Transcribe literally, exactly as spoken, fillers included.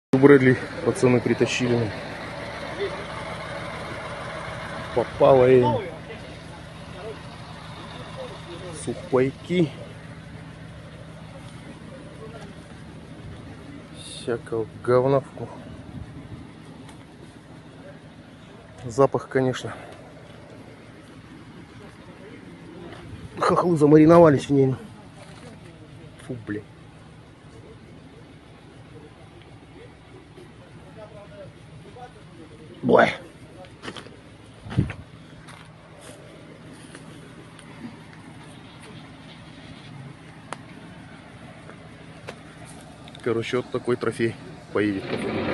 Брэдли пацаны притащили. Попало им. Сухпайки. Всякого говна. Запах, конечно. Хохлы замариновались в ней. Фу, блин. Бой. Короче, вот такой трофей поедет.